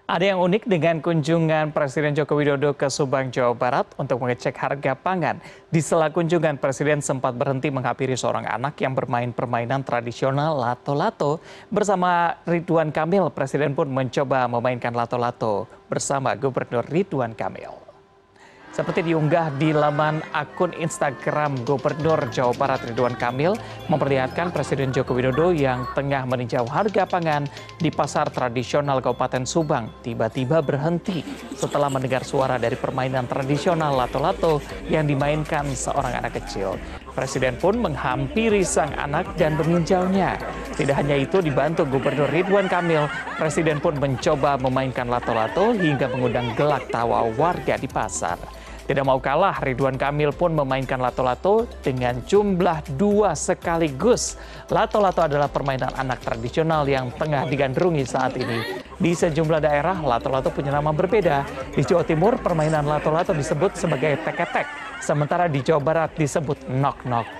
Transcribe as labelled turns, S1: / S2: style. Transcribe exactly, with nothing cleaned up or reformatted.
S1: Ada yang unik dengan kunjungan Presiden Joko Widodo ke Subang, Jawa Barat untuk mengecek harga pangan. Di sela kunjungan, Presiden sempat berhenti menghampiri seorang anak yang bermain permainan tradisional lato-lato. Bersama Ridwan Kamil, Presiden pun mencoba memainkan lato-lato bersama Gubernur Ridwan Kamil. Seperti diunggah di laman akun Instagram Gubernur Jawa Barat Ridwan Kamil, memperlihatkan Presiden Joko Widodo yang tengah meninjau harga pangan di pasar tradisional Kabupaten Subang tiba-tiba berhenti setelah mendengar suara dari permainan tradisional lato-lato yang dimainkan seorang anak kecil. Presiden pun menghampiri sang anak dan meninjaunya. Tidak hanya itu, dibantu Gubernur Ridwan Kamil, Presiden pun mencoba memainkan lato-lato hingga mengundang gelak tawa warga di pasar. Tidak mau kalah, Ridwan Kamil pun memainkan lato-lato dengan jumlah dua sekaligus. Lato-lato adalah permainan anak tradisional yang tengah digandrungi saat ini. Di sejumlah daerah, lato-lato punya nama berbeda. Di Jawa Timur, permainan lato-lato disebut sebagai tek-tek. Sementara di Jawa Barat disebut nok-nok.